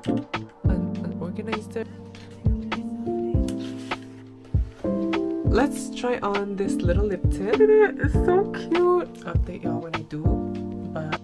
an organizer. Let's try on this little lip tint. It's so cute. Update y'all when I do, but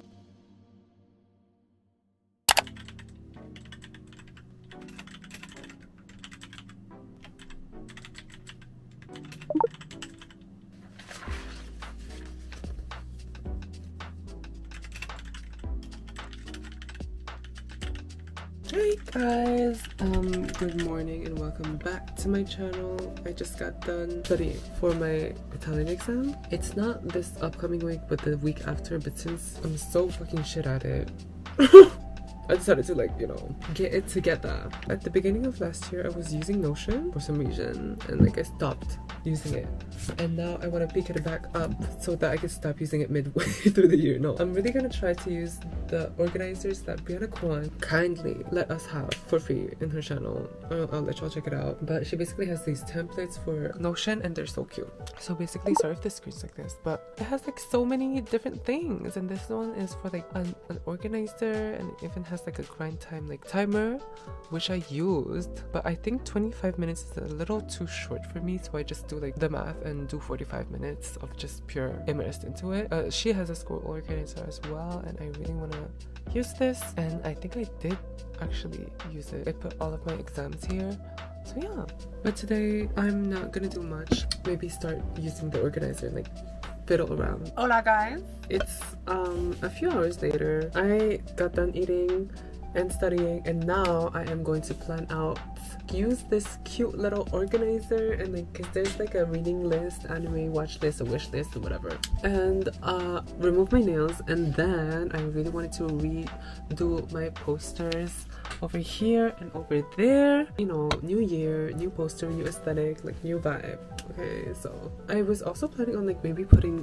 hey guys, good morning and welcome back to my channel. I just got done studying for my Italian exam. It's not this upcoming week but the week after, but since I'm so fucking shit at it I decided to, like, you know, get it together. At the beginning of last year I was using Notion for some reason and like I stopped using it, and now I want to pick it back up so that I can stop using it midway through the year. No, I'm really gonna try to use the organizers that Brianna Kwan kindly let us have for free in her channel. I'll let y'all check it out, but she basically has these templates for Notion and they're so cute. So basically, sorry if the screen's like this, but it has like so many different things, and this one is for like an organizer, and it even has like a grind time like timer, which I used, but I think 25 minutes is a little too short for me, so I just do like the math and do 45 minutes of just pure immersed into it. She has a scroll organizer as well, and I really want to use this, and I think I did actually use it. I put all of my exams here, so yeah. But today I'm not gonna do much. Maybe start using the organizer and like fiddle around. Hola guys! It's a few hours later. I got done eating and studying, and now I am going to plan out, use this cute little organizer, and like, cause there's like a reading list, anime watch list, a wish list, or whatever, and remove my nails. And then I really wanted to redo my posters over here and over there. You know, new year, new poster, new aesthetic, like new vibe. Okay, so I was also planning on like maybe putting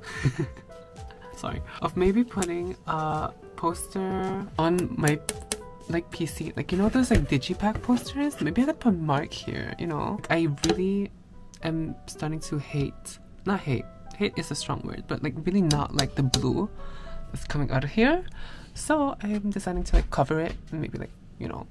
maybe putting a poster on my like PC, like, you know, those like digipack posters. Maybe I could put Mark here, you know. I really am starting to hate is a strong word, but like really not like the blue that's coming out of here, so I'm deciding to like cover it and maybe like, you know,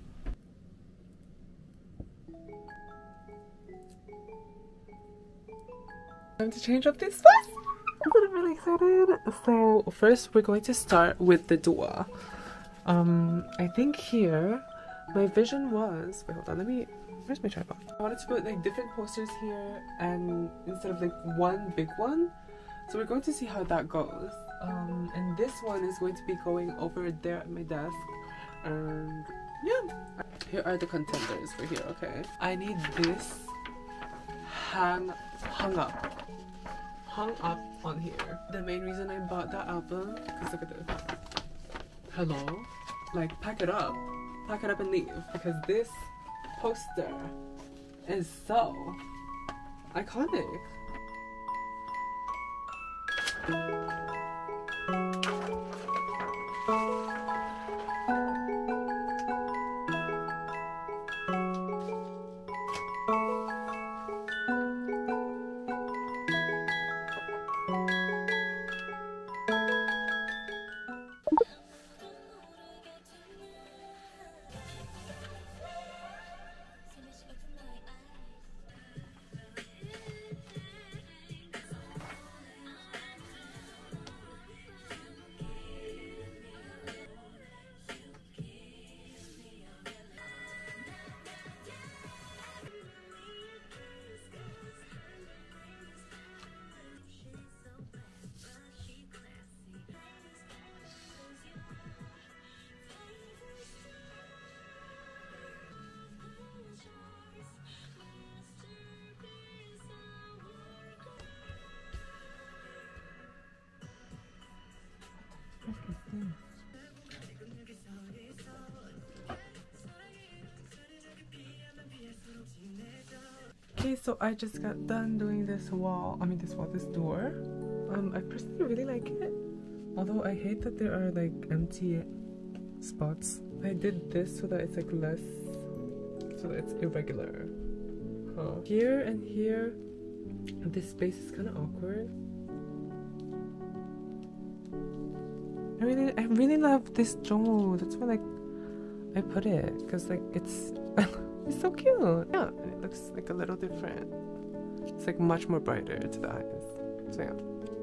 time to change up this stuff. I'm really excited. So first we're going to start with the door. I think here my vision was, wait, hold on, where's my tripod? I wanted to put like different posters here, and instead of like one big one, so we're going to see how that goes. And this one is going to be going over there at my desk, and yeah, here are the contenders for here. Okay, I need this hung up on here. The main reason I bought that album, because look at this. Hello? Like, pack it up and leave, because this poster is so iconic. Okay, so I just got done doing this door. I personally really like it, although I hate that there are like empty spots. I did this so that it's like less, so that it's irregular. Here and here, this space is kind of awkward. I really love this Jomo. That's why, like, I put it because like it's it's so cute. Yeah, and it looks like a little different. It's like much more brighter to the eyes. So yeah.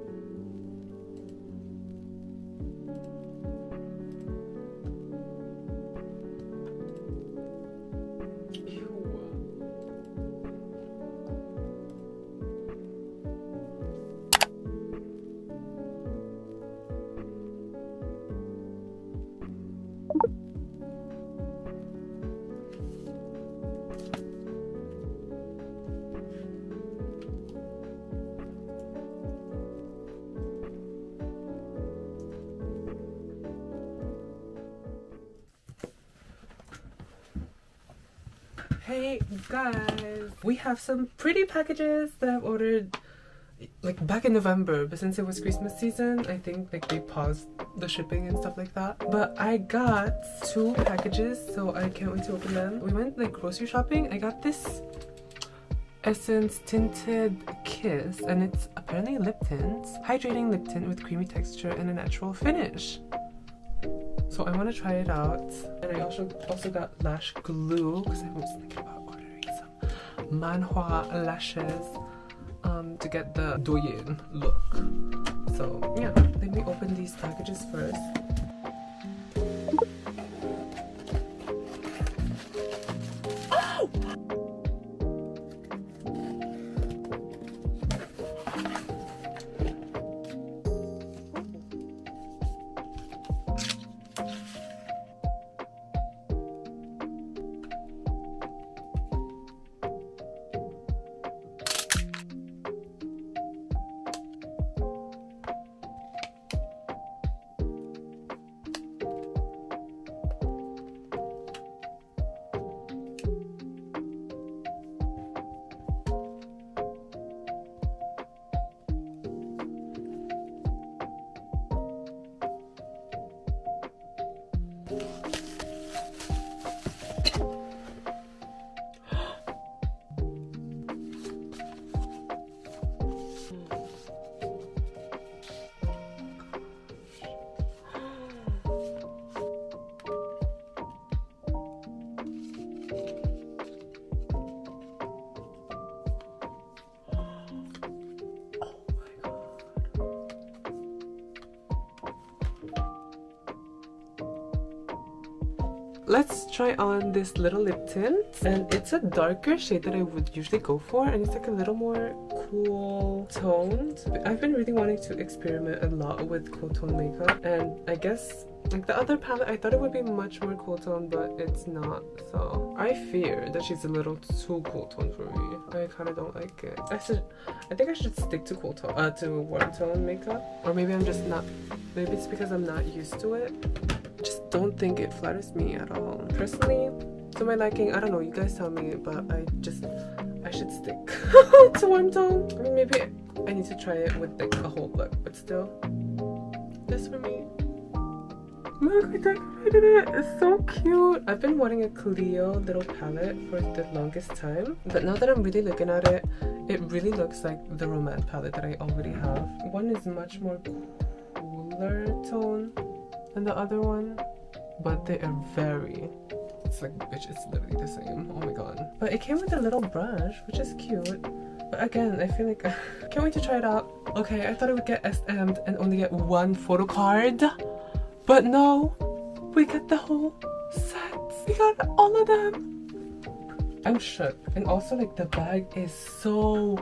Hey guys, we have some pretty packages that I've ordered like back in November, but since it was Christmas season, I think like they paused the shipping and stuff like that. But I got 2 packages, so I can't wait to open them. We went like grocery shopping. I got this Essence Tinted Kiss, and it's apparently lip tint, hydrating lip tint with creamy texture and a natural finish. So I want to try it out. And I also got lash glue because I was thinking about ordering some manhua lashes to get the Douyin look. So yeah, let me open these packages first. Oh! Let's try on this little lip tint, and it's a darker shade that I would usually go for, and it's like a little more cool toned. I've been really wanting to experiment a lot with cool tone makeup, and I guess like the other palette I thought it would be much more cool tone, but it's not. So I fear that she's a little too cool tone for me. I kind of don't like it. I think I should stick to cool tone, to warm tone makeup, or maybe I'm just not. Maybe it's because I'm not used to it. Just don't think it flatters me at all. Personally, to my liking, I don't know, you guys tell me, but I should stick to warm tone. I mean, maybe I need to try it with like a whole look, but still, this for me. Look, I decorated it. It's so cute. I've been wanting a Clio little palette for the longest time, but now that I'm really looking at it, it really looks like the Romance palette that I already have. One is much more cooler tone than the other one, but they are very, it's like, bitch, it's literally the same. Oh my god. But it came with a little brush, which is cute. But again, I feel like I can't wait to try it out. Okay, I thought I would get SM'd and only get 1 photo card, but no, we got the whole set. We got all of them. I'm shook. And also like the bag is so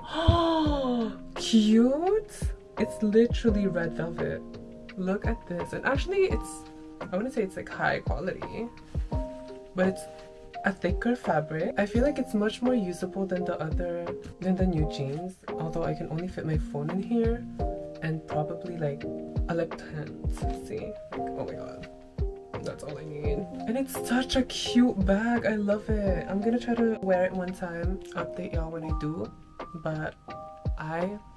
cute. It's literally red velvet. Look at this. And actually I wouldn't say it's like high quality, but it's a thicker fabric. I feel like it's much more usable than the new jeans, although I can only fit my phone in here and probably like a lip tint. See, like, oh my god, that's all I need. And it's such a cute bag. I love it. I'm gonna try to wear it one time, update y'all when I do, but I